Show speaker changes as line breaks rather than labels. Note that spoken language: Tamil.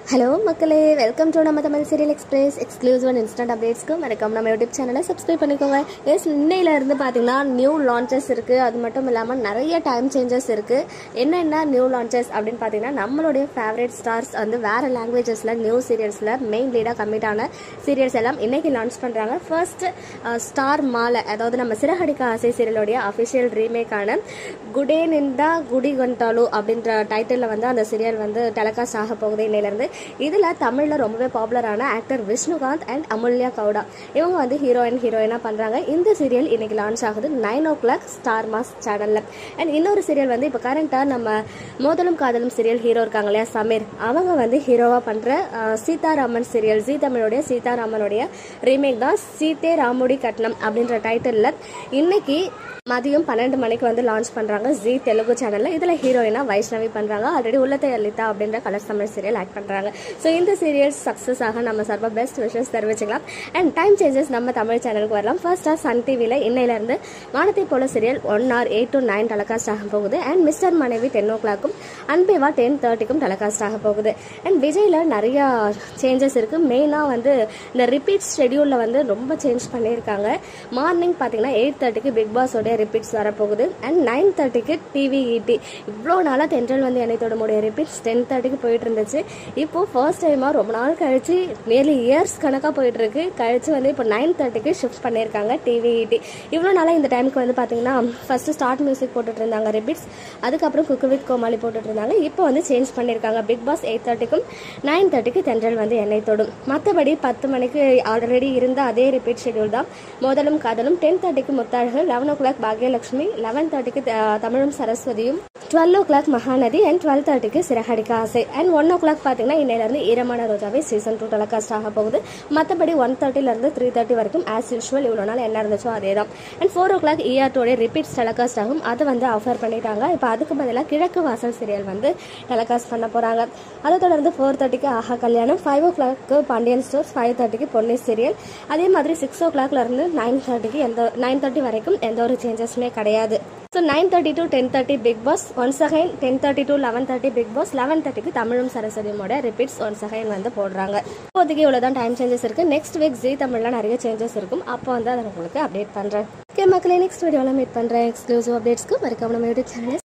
ஹலோ மக்களே, வெல்கம் டு நம்ம Tamil serial express exclusive and instant அப்டேட்ஸ்க்கு மறக்காம நம்ம யூடியூப் சேனலை சப்ஸ்கிரைப் பண்ணிக்கோங்க. இன்னையிலேருந்து பார்த்தீங்கன்னா நியூ லான்ச்சஸ் இருக்குது. அது மட்டும் இல்லாமல் நிறைய டைம் சேஞ்சஸ் இருக்குது. என்னென்ன நியூ லான்ச்சஸ் அப்படின்னு பார்த்தீங்கன்னா, நம்மளுடைய ஃபேவரட் ஸ்டார்ஸ் வந்து வேறு லாங்குவேஜஸில் நியூ சீரியல்ஸில் மெயின் லீடாக கமிட் ஆன சீரியல்ஸ் எல்லாம் இன்றைக்கி லான்ச் பண்ணுறாங்க. ஃபர்ஸ்ட் ஸ்டார் மாலை, அதாவது நம்ம சிறகடிக்க ஆசை சீரியலுடைய அஃபிஷியல் ரீமேக்கான குடே நிந்தா குடி கண்டாலு அப்படின்ற டைட்டிலில் வந்து அந்த சீரியல் வந்து டெலிகாஸ்ட் ஆக போகுது இன்னையிலேருந்து. இதில் தமிழில் ரொம்பவே பாப்புலரான ஆக்டர் விஷ்ணுகாந்த் அண்ட் அமுல்யா கவுடா இவங்க வந்து ஹீரோயினாக பண்ணுறாங்க. இந்த சீரியல் இன்னைக்கு லான்ச் ஆகுது 9 o'clock ஸ்டார் மாஸ் சேனலில். அண்ட் இன்னொரு சீரியல் வந்து இப்போ கரண்ட்டாக நம்ம மோதலும் காதலும் சீரியல் ஹீரோ இருக்காங்க இல்லையா, சமீர், அவங்க வந்து ஹீரோவாக பண்ணுற சீதாராமன் சீரியல், ஜீ தமிழுடைய சீதாராமனுடைய ரீமேக் தான் சீதே ராமுடி கட்னம் அப்படின்ற டைட்டிலில் இன்னைக்கு மதியம் 12 மணிக்கு வந்து லான்ச் பண்ணுறாங்க ஜீ தெலுங்கு சேனலில். இதில் ஹீரோயினாக வைஷ்ணவி பண்ணுறாங்க. ஆல்ரெடி உள்ளத்தை அளித்தா அப்படின்ற கலர்ஸ் தமிழ் சீரியல் ஆக்ட் பண்ணுறாங்க. ஸோ இந்த சீரியல் சக்ஸஸ் ஆக நம்ம சார்பாக பெஸ்ட் விஷஸ் தெரிவிச்சுக்கலாம். அண்ட் டைம் சேஞ்சஸ் நம்ம தமிழ் சேனலுக்கு வரலாம். ஃபர்ஸ்ட்டாக சன் டிவியில் இன்னையிலேருந்து வானத்தை போல சீரியல் 1 hour 8 to 9 டெலிகாஸ்ட் ஆக போகுது. அண்ட் மிஸ்டர் மனைவி 10 o'clock அன்பேவா 10:30 டெலிகாஸ்ட் ஆக போகுது. அண்ட் விஜயில் நிறையா சேஞ்சஸ் இருக்குது. மெயினாக வந்து இந்த ரிப்பீட் ஷெடியூலில் வந்து ரொம்ப சேஞ்ச் பண்ணியிருக்காங்க. மார்னிங் பார்த்தீங்கன்னா 8:30 பிக் பாஸோடைய ரிப்பீட்ஸ் வரப்போகுது. அண்ட் 9:30 டிவிஇடி. இவ்வளோ நாளாக தென்றல் வந்து என்னைத்தோட முடிய ரிப்பீட்ஸ் 10:30 போயிட்டு இருந்துச்சு. இப்போது ஃபர்ஸ்ட் டைமாக ரொம்ப நாள் கழிச்சு நியர்லி இயர்ஸ் கணக்காக போயிட்டு இருக்கு கழிச்சு வந்து இப்போ 9:30 ஷிஃப்ட் பண்ணியிருக்காங்க டிவிஇடி. இவ்வளோ நாளாக இந்த டைமுக்கு வந்து பார்த்தீங்கன்னா ஃபர்ஸ்ட் ஸ்டார்ட் மியூசிக் போட்டுட்டு இருந்தாங்க ரிப்பீட்ஸ், அதுக்கப்புறம் குக்கு வித் கோமாளி போட்டுட்டு இருந்தாங்க. இப்போ வந்து சேஞ்ச் பண்ணியிருக்காங்க. பிக் பாஸ் 8:30 9:30 தென்றல் வந்து என்னை தொடும். மற்றபடி 10 மணிக்கு ஆல்ரெடி இருந்த அதே ரிப்பீட் ஷெடியூல் தான். மோதலும் காதலும் 10:30 முத்தாள்கள், 11 o'clock பாக்யலட்சுமி, 11:30 தமிழும் சரஸ்வதியும், 12 o'clock மகாநதி அண்ட் 12:30 சிறகடிக்க ஆசை. அண்ட் 1 o'clock பார்த்தீங்கன்னா இன்னையிலேருந்து ஈரமான ரோஜாவே சீசன் 2 டெலிகாஸ்ட் ஆக போகுது. மற்றபடி 1:30 3:30 வரைக்கும் ஆஸ் யூஷுவல் இவ்வளோ நாள் என்ன இருந்துச்சோ அதே தான். And 4 o'clock ER2 repeats telecast ஆகும். அதை வந்து ஆஃபர் பண்ணிட்டாங்க. இப்போ அதுக்கு பதிலாக கிழக்கு வாசல் சீரியல் வந்து டெலிகாஸ்ட் பண்ண போகிறாங்க. அதை தொடர்ந்து 4:30 ஆஹா கல்யாணம், 5 o'clock Pandian stores, 5:30 Ponni serial. அதே மாதிரி 6 o'clockலேருந்து 9:30 வரைக்கும் எந்த ஒரு சேஞ்சஸுமே கிடையாது. So 9:30 to 10:30 Bigg Boss, once again 10:30 to 11:30 Bigg Boss, 11:30 தமிழும் சரஸ்வதியோட ரிப்பீட்ஸ் ஒன்ஸ் அகைன் வந்து போடுறாங்க. இப்போதைக்கு இவ்வளோ தான் டைம் சேஞ்சஸ் இருக்குது. நெக்ஸ்ட் வீக் ஜீ தமிழில் நிறைய சேஞ்சஸ் இருக்கும். அப்போ வந்து அதை உங்களுக்கு அப்டேட் பண்ணுறேன். ஓகே மக்களே, நெக்ஸ்ட் வீடியோவில் மீட் பண்ணுறேன். எக்ஸ்க்ளூசிவ் அப்டேட்ஸ்க்கு மறக்காம நம்ம யூடியூப் சேனல்